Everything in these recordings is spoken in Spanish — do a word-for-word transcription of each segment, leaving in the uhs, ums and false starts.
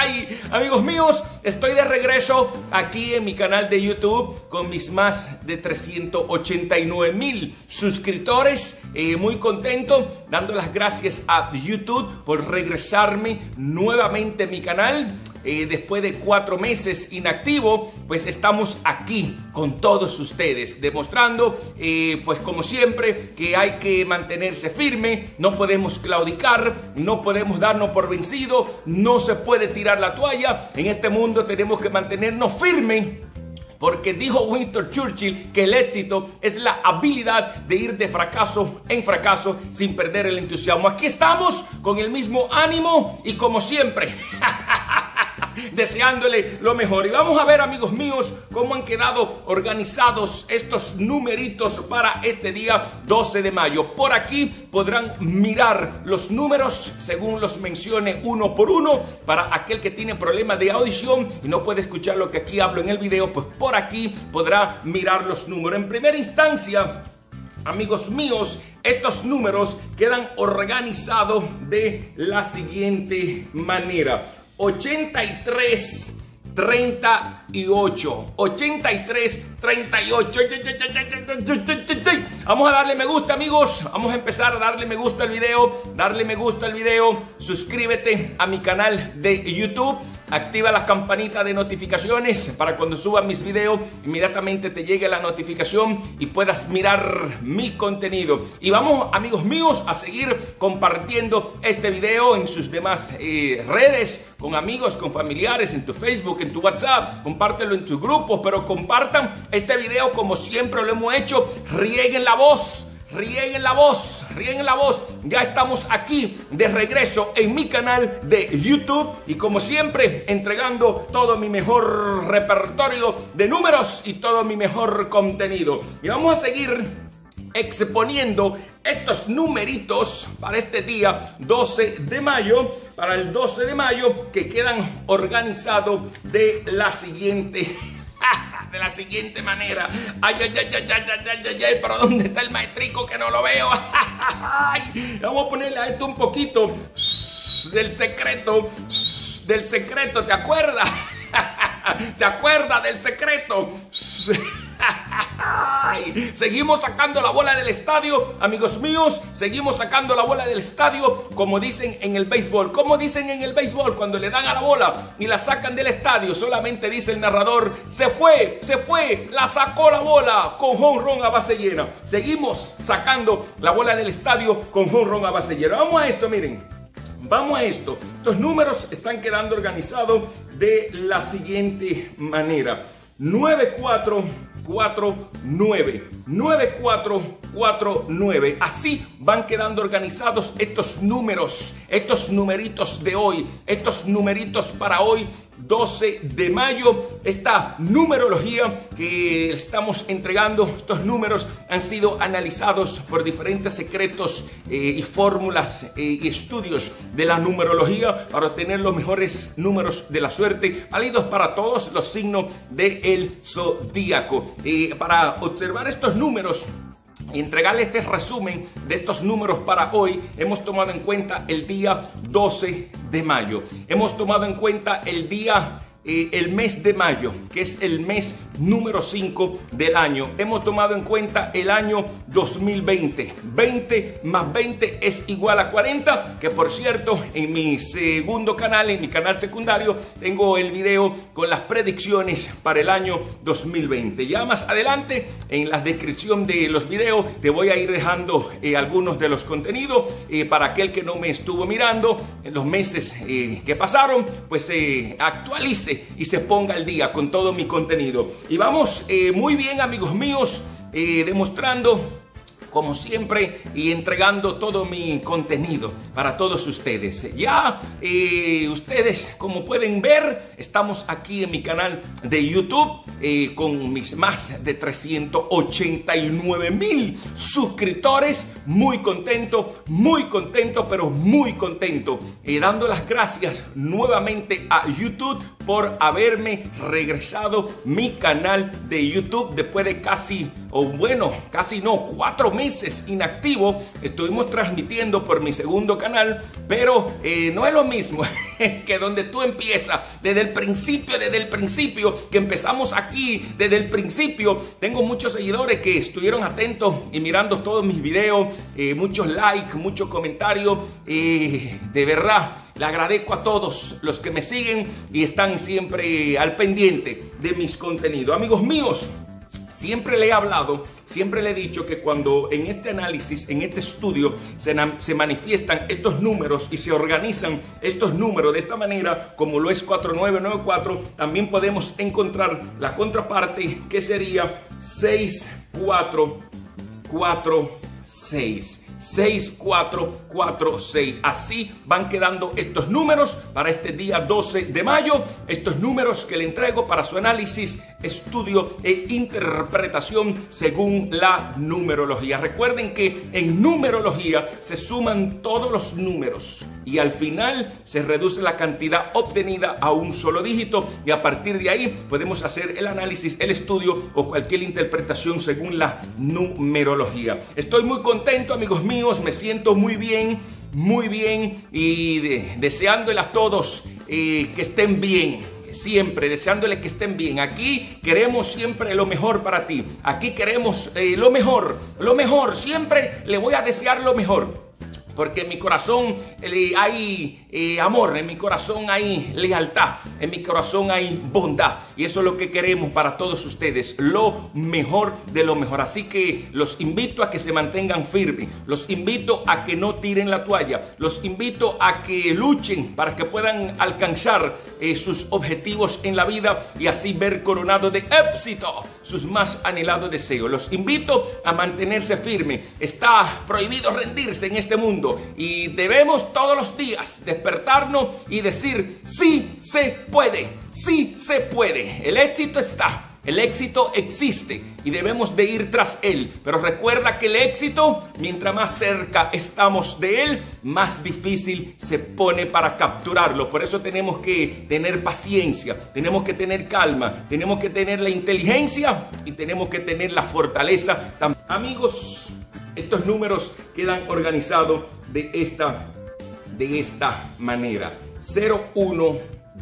Ay, amigos míos, estoy de regreso aquí en mi canal de YouTube con mis más de trescientos ochenta y nueve mil suscriptores. Eh, muy contento, dando las gracias a YouTube por regresarme nuevamente a mi canal. Eh, después de cuatro meses inactivo, pues estamos aquí con todos ustedes, demostrando, eh, pues como siempre, que hay que mantenerse firme, no podemos claudicar, no podemos darnos por vencido, no se puede tirar la toalla. En este mundo tenemos que mantenernos firmes, porque dijo Winston Churchill que el éxito es la habilidad de ir de fracaso en fracaso sin perder el entusiasmo. Aquí estamos con el mismo ánimo y como siempre deseándole lo mejor. Y vamos a ver, amigos míos, cómo han quedado organizados estos numeritos para este día doce de mayo. Por aquí podrán mirar los números según los mencione uno por uno. Para aquel que tiene problemas de audición y no puede escuchar lo que aquí hablo en el video, pues por aquí podrá mirar los números. En primera instancia, amigos míos, estos números quedan organizados de la siguiente manera: ochenta y tres, treinta y ocho, ochenta y tres, treinta y ocho. Vamos a darle me gusta, amigos. Vamos a empezar a darle me gusta al video. Darle me gusta al video. Suscríbete a mi canal de YouTube. Activa la campanita de notificaciones para cuando suba mis videos inmediatamente te llegue la notificación y puedas mirar mi contenido. Y vamos, amigos míos, a seguir compartiendo este video en sus demás eh, redes, con amigos, con familiares, en tu Facebook, en tu WhatsApp. Compártelo en tus grupos, pero compartan este video como siempre lo hemos hecho. Rieguen la voz. Rieguen la voz, rieguen la voz. Ya estamos aquí de regreso en mi canal de YouTube y como siempre entregando todo mi mejor repertorio de números y todo mi mejor contenido. Y vamos a seguir exponiendo estos numeritos para este día doce de mayo, para el doce de mayo, que quedan organizados de la siguiente de la siguiente manera. Ay, ay, ay, ay, ay, ay, ay, ay, pero ¿dónde está el maestrico que no lo veo? Ay, vamos a ponerle a esto un poquito del secreto, del secreto, ¿te acuerdas? ¿Te acuerdas del secreto? Ay, seguimos sacando la bola del estadio, amigos míos. Seguimos sacando la bola del estadio, como dicen en el béisbol. Como dicen en el béisbol, cuando le dan a la bola y la sacan del estadio, solamente dice el narrador: se fue, se fue, la sacó la bola con jonrón a base llena. Seguimos sacando la bola del estadio con jonrón a base llena. Vamos a esto, miren. Vamos a esto. Estos números están quedando organizados de la siguiente manera: nueve cuatro cuatro nueve, nueve cuatro cuatro nueve. Así van quedando organizados estos números, estos numeritos de hoy, estos numeritos para hoy doce de mayo. Esta numerología que estamos entregando, estos números han sido analizados por diferentes secretos eh, y fórmulas eh, y estudios de la numerología para obtener los mejores números de la suerte, válidos para todos los signos del zodíaco. Eh, para observar estos números y entregarle este resumen de estos números para hoy, hemos tomado en cuenta el día doce de mayo. Hemos tomado en cuenta el día, eh, el mes de mayo, que es el mes número cinco del año. Hemos tomado en cuenta el año dos mil veinte. veinte más veinte es igual a cuarenta, que por cierto, en mi segundo canal, en mi canal secundario, tengo el video con las predicciones para el año dos mil veinte. Ya más adelante, en la descripción de los videos, te voy a ir dejando eh, algunos de los contenidos eh, para aquel que no me estuvo mirando en los meses eh, que pasaron, pues se eh, actualice y se ponga al día con todo mi contenido. Y vamos eh, muy bien, amigos míos, eh, demostrando como siempre y entregando todo mi contenido para todos ustedes. Ya eh, ustedes, como pueden ver, estamos aquí en mi canal de YouTube eh, con mis más de trescientos ochenta y nueve mil suscriptores. Muy contento, muy contento, pero muy contento. Eh, dando las gracias nuevamente a YouTube por haberme regresado mi canal de YouTube después de casi, o bueno, casi no, cuatro meses meses inactivo. Estuvimos transmitiendo por mi segundo canal, pero eh, no es lo mismo que donde tú empiezas desde el principio, desde el principio, que empezamos aquí, desde el principio. Tengo muchos seguidores que estuvieron atentos y mirando todos mis videos, eh, muchos likes, muchos comentarios, eh, de verdad. Le agradezco a todos los que me siguen y están siempre al pendiente de mis contenidos. Amigos míos, siempre le he hablado, siempre le he dicho que cuando en este análisis, en este estudio, se, se manifiestan estos números y se organizan estos números de esta manera, como lo es cuatro nueve nueve cuatro, también podemos encontrar la contraparte, que sería seis cuatro cuatro seis. seis cuatro cuatro seis. Así van quedando estos números para este día doce de mayo. Estos números que le entrego para su análisis, estudio e interpretación según la numerología. Recuerden que en numerología se suman todos los números y al final se reduce la cantidad obtenida a un solo dígito, y a partir de ahí podemos hacer el análisis, el estudio o cualquier interpretación según la numerología. Estoy muy contento, amigos míos, me siento muy bien, muy bien, y de, deseándoles a todos eh, que estén bien. Siempre deseándoles que estén bien. Aquí queremos siempre lo mejor para ti. Aquí queremos eh, lo mejor, lo mejor. Siempre le voy a desear lo mejor. Porque en mi corazón eh, hay eh, amor, en mi corazón hay lealtad, en mi corazón hay bondad. Y eso es lo que queremos para todos ustedes, lo mejor de lo mejor. Así que los invito a que se mantengan firmes, los invito a que no tiren la toalla, los invito a que luchen para que puedan alcanzar eh, sus objetivos en la vida y así ver coronado de éxito sus más anhelados deseos. Los invito a mantenerse firmes. Está prohibido rendirse en este mundo. Y debemos todos los días despertarnos y decir: sí se puede, sí se puede. El éxito está, el éxito existe y debemos de ir tras él. Pero recuerda que el éxito, mientras más cerca estamos de él, más difícil se pone para capturarlo. Por eso tenemos que tener paciencia, tenemos que tener calma, tenemos que tener la inteligencia y tenemos que tener la fortaleza. Amigos, estos números quedan organizados de esta, de esta manera: cero uno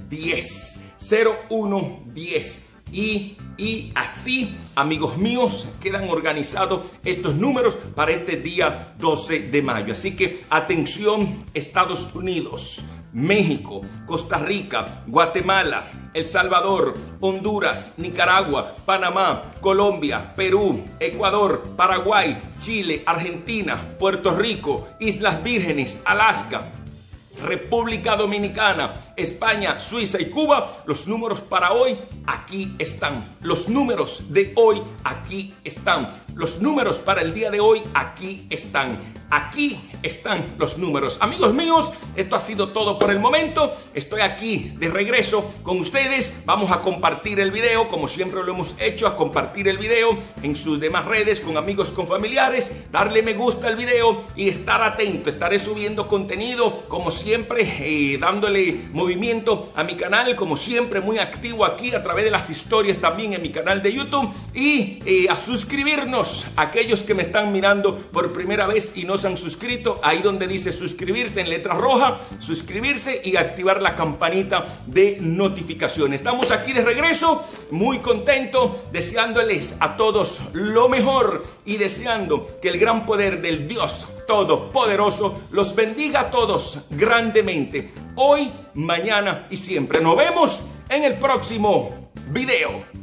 diez, cero uno diez. Y, y así, amigos míos, quedan organizados estos números para este día doce de mayo. Así que atención, Estados Unidos, México, Costa Rica, Guatemala, El Salvador, Honduras, Nicaragua, Panamá, Colombia, Perú, Ecuador, Paraguay, Chile, Argentina, Puerto Rico, Islas Vírgenes, Alaska, República Dominicana, España, Suiza y Cuba. Los números para hoy aquí están. Los números de hoy aquí están. Los números para el día de hoy aquí están. Aquí están los números. Amigos míos, esto ha sido todo por el momento. Estoy aquí de regreso con ustedes. Vamos a compartir el video, como siempre lo hemos hecho, a compartir el video en sus demás redes, con amigos, con familiares. Darle me gusta al video y estar atento. Estaré subiendo contenido, como siempre, eh, dándole movimiento a mi canal, como siempre, muy activo aquí a través de las historias también en mi canal de YouTube. Y eh, a suscribirnos, aquellos que me están mirando por primera vez y no se han suscrito, ahí donde dice suscribirse en letra roja, suscribirse y activar la campanita de notificaciones. Estamos aquí de regreso, muy contento, deseándoles a todos lo mejor y deseando que el gran poder del Dios Todopoderoso los bendiga a todos grandemente, hoy, mañana y siempre. Nos vemos en el próximo video.